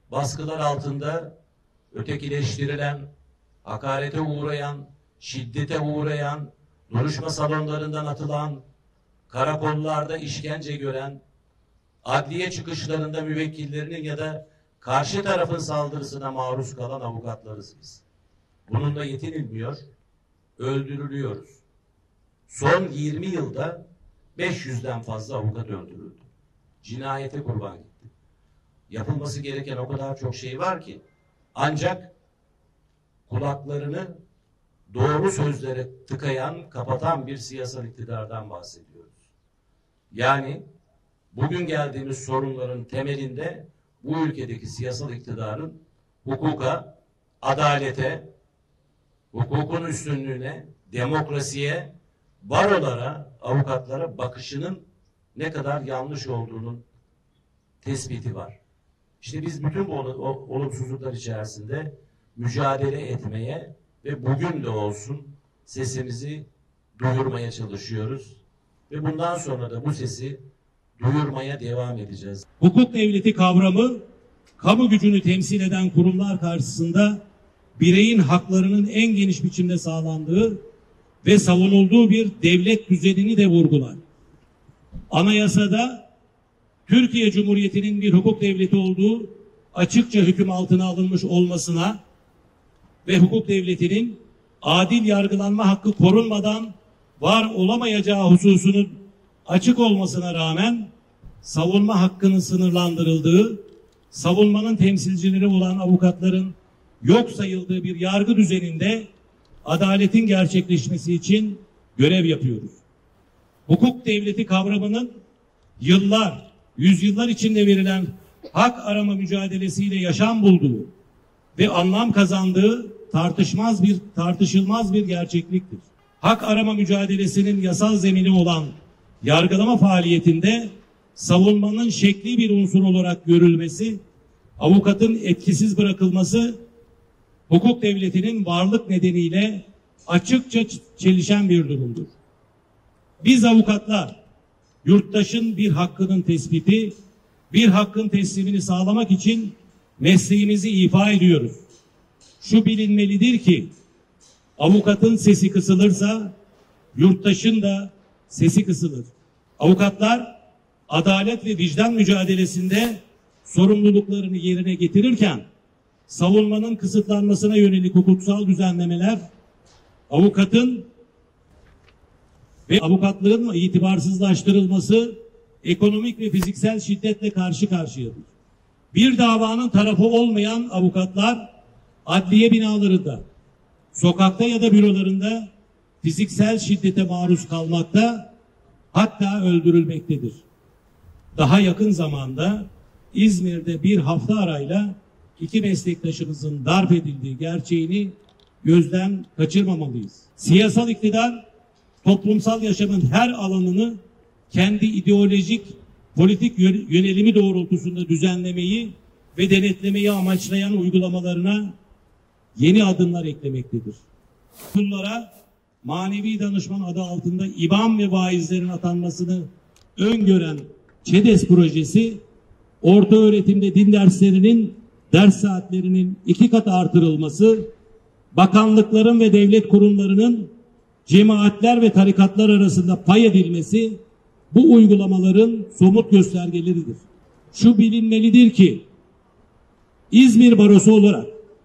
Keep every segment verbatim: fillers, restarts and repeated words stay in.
baskılar altında ötekileştirilen, hakarete uğrayan, şiddete uğrayan, duruşma salonlarından atılan, karakollarda işkence gören, adliye çıkışlarında müvekkillerinin ya da karşı tarafın saldırısına maruz kalan avukatlarız biz. Bununla yetinilmiyor, öldürülüyoruz. Son yirmi yılda beş yüzden fazla avukat öldürüldü. Cinayete kurban gitti. Yapılması gereken o kadar çok şey var ki, ancak kulaklarını doğru sözlere tıkayan, kapatan bir siyasal iktidardan bahsediyoruz. Yani bugün geldiğimiz sorunların temelinde bu ülkedeki siyasal iktidarın hukuka, adalete, hukukun üstünlüğüne, demokrasiye, barolara, avukatlara bakışının ne kadar yanlış olduğunun tespiti var. İşte biz bütün bu olumsuzluklar içerisinde mücadele etmeye ve bugün de olsun sesimizi duyurmaya çalışıyoruz. Ve bundan sonra da bu sesi duyurmaya devam edeceğiz. Hukuk devleti kavramı, kamu gücünü temsil eden kurumlar karşısında bireyin haklarının en geniş biçimde sağlandığı ve savunulduğu bir devlet düzenini de vurgular. Anayasada Türkiye Cumhuriyeti'nin bir hukuk devleti olduğu açıkça hüküm altına alınmış olmasına ve hukuk devletinin adil yargılanma hakkı korunmadan var olamayacağı hususunun açık olmasına rağmen savunma hakkının sınırlandırıldığı, savunmanın temsilcileri olan avukatların yok sayıldığı bir yargı düzeninde adaletin gerçekleşmesi için görev yapıyoruz. Hukuk devleti kavramının yıllar, yüzyıllar içinde verilen hak arama mücadelesiyle yaşam bulduğu ve anlam kazandığı tartışmaz bir tartışılmaz bir gerçekliktir. Hak arama mücadelesinin yasal zemini olan yargılama faaliyetinde savunmanın şekli bir unsur olarak görülmesi, avukatın etkisiz bırakılması, hukuk devletinin varlık nedeniyle açıkça çelişen bir durumdur. Biz avukatlar, yurttaşın bir hakkının tespiti, bir hakkın teslimini sağlamak için mesleğimizi ifa ediyoruz. Şu bilinmelidir ki, avukatın sesi kısılırsa, yurttaşın da sesi kısılır. Avukatlar, adalet ve vicdan mücadelesinde sorumluluklarını yerine getirirken, savunmanın kısıtlanmasına yönelik hukuksal düzenlemeler, avukatın ve avukatlığın itibarsızlaştırılması, ekonomik ve fiziksel şiddetle karşı karşıyadır. Bir davanın tarafı olmayan avukatlar, adliye binalarında, sokakta ya da bürolarında fiziksel şiddete maruz kalmakta, hatta öldürülmektedir. Daha yakın zamanda İzmir'de bir hafta arayla iki meslektaşımızın darp edildiği gerçeğini gözden kaçırmamalıyız. Siyasal iktidar, toplumsal yaşamın her alanını kendi ideolojik, politik yönelimi doğrultusunda düzenlemeyi ve denetlemeyi amaçlayan uygulamalarına yeni adımlar eklemektedir. Bunlara manevi danışman adı altında İmam ve vaizlerin atanmasını öngören ÇEDES projesi, orta öğretimde din derslerinin ders saatlerinin iki kat artırılması, bakanlıkların ve devlet kurumlarının cemaatler ve tarikatlar arasında pay edilmesi bu uygulamaların somut göstergeleridir. Şu bilinmelidir ki, İzmir Barosu olarak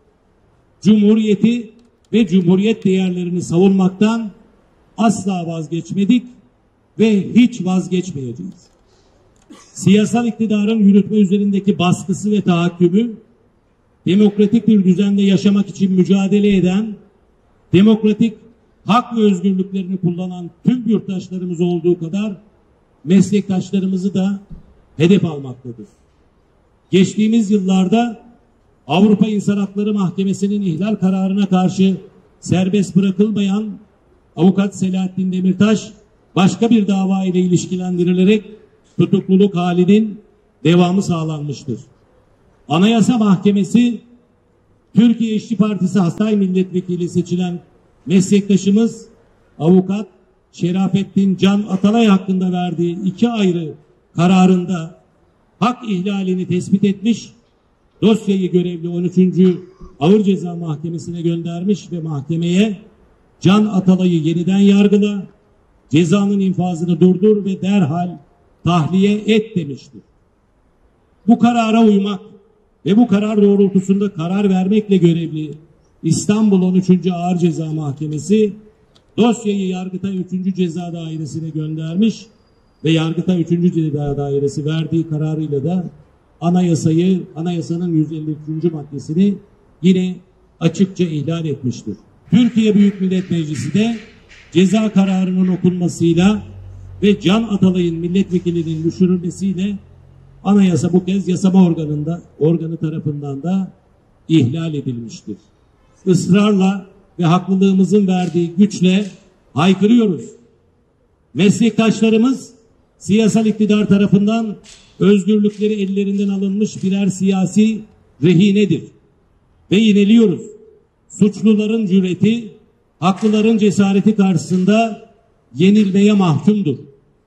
Cumhuriyeti ve Cumhuriyet değerlerini savunmaktan asla vazgeçmedik ve hiç vazgeçmeyeceğiz. Siyasal iktidarın yürütme üzerindeki baskısı ve tahakkümü, demokratik bir düzende yaşamak için mücadele eden, demokratik hak ve özgürlüklerini kullanan tüm yurttaşlarımız olduğu kadar meslektaşlarımızı da hedef almaktadır. Geçtiğimiz yıllarda Avrupa İnsan Hakları Mahkemesi'nin ihlal kararına karşı serbest bırakılmayan avukat Selahattin Demirtaş başka bir dava ile ilişkilendirilerek tutukluluk halinin devamı sağlanmıştır. Anayasa Mahkemesi, Türkiye İşçi Partisi Hatay Milletvekili seçilen meslektaşımız avukat Şerafettin Can Atalay hakkında verdiği iki ayrı kararında hak ihlalini tespit etmiş dosyayı görevli on üçüncü Ağır Ceza Mahkemesi'ne göndermiş ve mahkemeye Can Atalay'ı yeniden yargıla, cezanın infazını durdur ve derhal tahliye et demiştir. Bu karara uymak ve bu karar doğrultusunda karar vermekle görevli İstanbul on üçüncü Ağır Ceza Mahkemesi dosyayı Yargıtay üçüncü Ceza Dairesi'ne göndermiş ve Yargıtay üçüncü Ceza Dairesi verdiği kararıyla da anayasayı, anayasanın yüz elli üçüncü maddesini yine açıkça ihlal etmiştir. Türkiye Büyük Millet Meclisi de ceza kararının okunmasıyla ve Can Atalay'ın milletvekilinin düşürülmesiyle anayasa bu kez yasama organında, organı tarafından da ihlal edilmiştir. Israrla ve haklılığımızın verdiği güçle haykırıyoruz. Meslektaşlarımız siyasal iktidar tarafından özgürlükleri ellerinden alınmış birer siyasi rehinedir. Ve yineliyoruz. Suçluların cüreti, haklıların cesareti karşısında yenilmeye mahkumdur.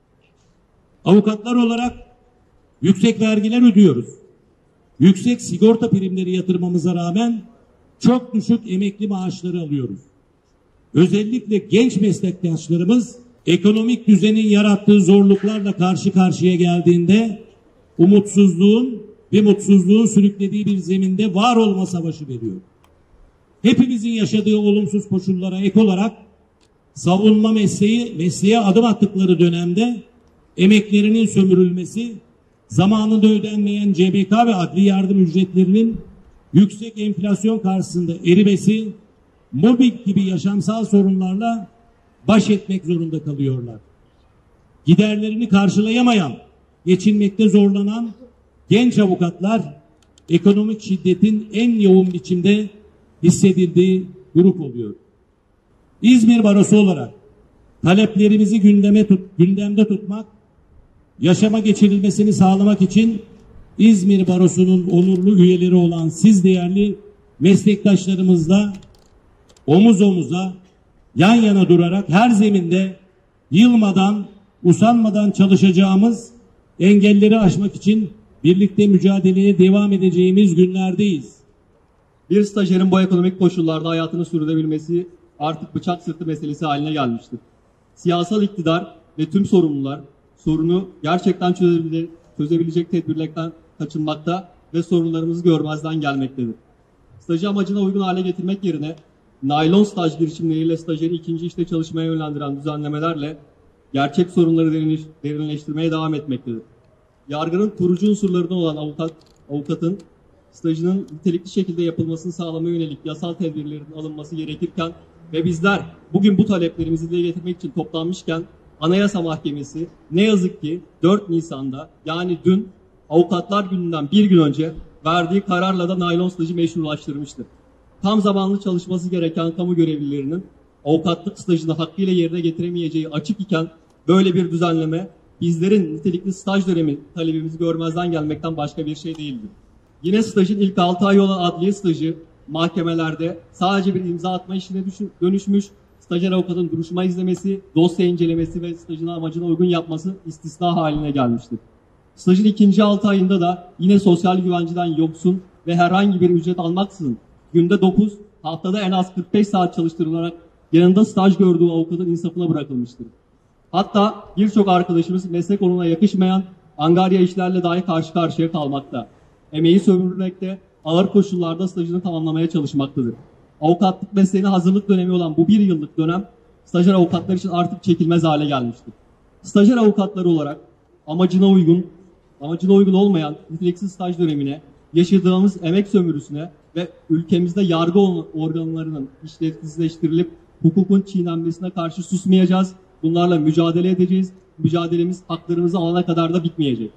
Avukatlar olarak yüksek vergiler ödüyoruz. Yüksek sigorta primleri yatırmamıza rağmen çok düşük emekli maaşları alıyoruz. Özellikle genç meslektaşlarımız ekonomik düzenin yarattığı zorluklarla karşı karşıya geldiğinde umutsuzluğun ve mutsuzluğun sürüklediği bir zeminde var olma savaşı veriyor. Hepimizin yaşadığı olumsuz koşullara ek olarak savunma mesleği, mesleğe adım attıkları dönemde emeklerinin sömürülmesi, zamanında ödenmeyen C B K ve adli yardım ücretlerinin yüksek enflasyon karşısında erimesi, mobbing gibi yaşamsal sorunlarla baş etmek zorunda kalıyorlar. Giderlerini karşılayamayan, geçinmekte zorlanan genç avukatlar ekonomik şiddetin en yoğun biçimde hissedildiği grup oluyor. İzmir Barosu olarak taleplerimizi gündeme tut, gündemde tutmak, yaşama geçirilmesini sağlamak için İzmir Barosu'nun onurlu üyeleri olan siz değerli meslektaşlarımızla omuz omuza, yan yana durarak her zeminde yılmadan, usanmadan çalışacağımız, engelleri aşmak için birlikte mücadeleye devam edeceğimiz günlerdeyiz. Bir stajyerin bu ekonomik koşullarda hayatını sürdürebilmesi artık bıçak sırtı meselesi haline gelmiştir. Siyasal iktidar ve tüm sorumlular sorunu gerçekten çözebilecek, çözebilecek tedbirlerden kaçınmakta ve sorunlarımızı görmezden gelmektedir. Stajı amacına uygun hale getirmek yerine naylon staj girişimleriyle stajyeri ikinci işte çalışmaya yönlendiren düzenlemelerle gerçek sorunları derinleştirmeye devam etmektedir. Yargının kurucu unsurlarından olan avukat, avukatın stajının nitelikli şekilde yapılmasını sağlamaya yönelik yasal tedbirlerin alınması gerekirken ve bizler bugün bu taleplerimizi dile getirmek için toplanmışken Anayasa Mahkemesi ne yazık ki dört Nisan'da, yani dün, Avukatlar Günü'nden bir gün önce verdiği kararla da naylon stajı meşrulaştırmıştır. Tam zamanlı çalışması gereken kamu görevlilerinin avukatlık stajını hakkıyla yerine getiremeyeceği açık iken böyle bir düzenleme bizlerin nitelikli staj dönemi talebimizi görmezden gelmekten başka bir şey değildir. Yine stajın ilk altı ay olan adliye stajı mahkemelerde sadece bir imza atma işine dönüşmüş, stajyer avukatın duruşma izlemesi, dosya incelemesi ve stajını amacına uygun yapması istisna haline gelmiştir. Stajın ikinci altı ayında da yine sosyal güvenceden yoksun ve herhangi bir ücret almaksızın günde dokuz, haftada en az kırk beş saat çalıştırılarak yanında staj gördüğü avukatın insafına bırakılmıştır. Hatta birçok arkadaşımız meslek onuna yakışmayan angarya işlerle dahi karşı karşıya kalmakta. Emeği sömürülmekte, ağır koşullarda stajını tamamlamaya çalışmaktadır. Avukatlık mesleğine hazırlık dönemi olan bu bir yıllık dönem stajyer avukatlar için artık çekilmez hale gelmiştir. Stajyer avukatları olarak amacına uygun, amacına uygun olmayan niteliksiz staj dönemine, yaşadığımız emek sömürüsüne ve ülkemizde yargı organlarının işlevsizleştirilip hukukun çiğnenmesine karşı susmayacağız. Bunlarla mücadele edeceğiz. Mücadelemiz haklarımızı alana kadar da bitmeyecek.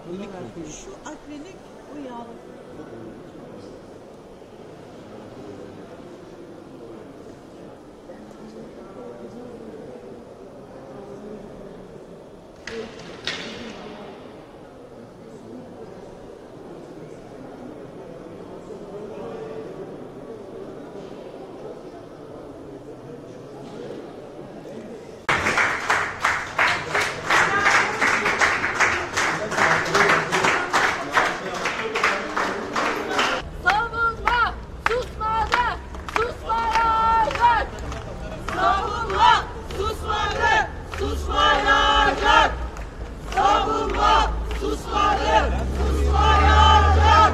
Şu akrilik bu yağlı. Savunma susmadı, susmayacak. Savunma susmadı, susmayacak. Savunma susmadı, susmayacak.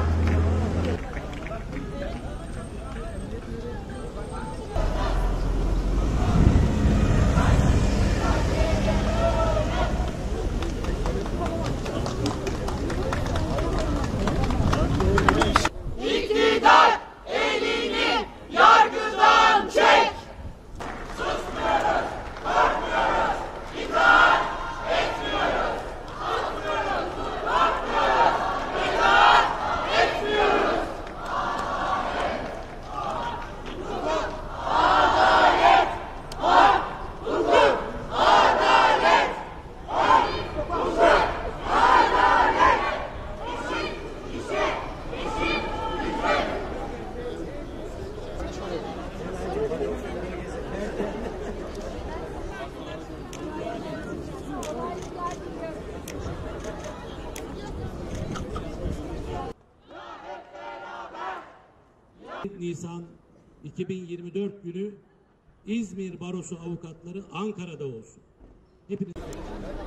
İktidar elini yargıdan çek. Susmuyoruz, korkmuyoruz, itaat etmiyoruz. Susmuyoruz, korkmuyoruz, itaat etmiyoruz. Adalet, hak, hukuk, adalet, hak, hukuk, adalet. İşit, işit, işit. Nisan iki bin yirmi dört günü İzmir Barosu avukatları Ankara'da olsun. Hepiniz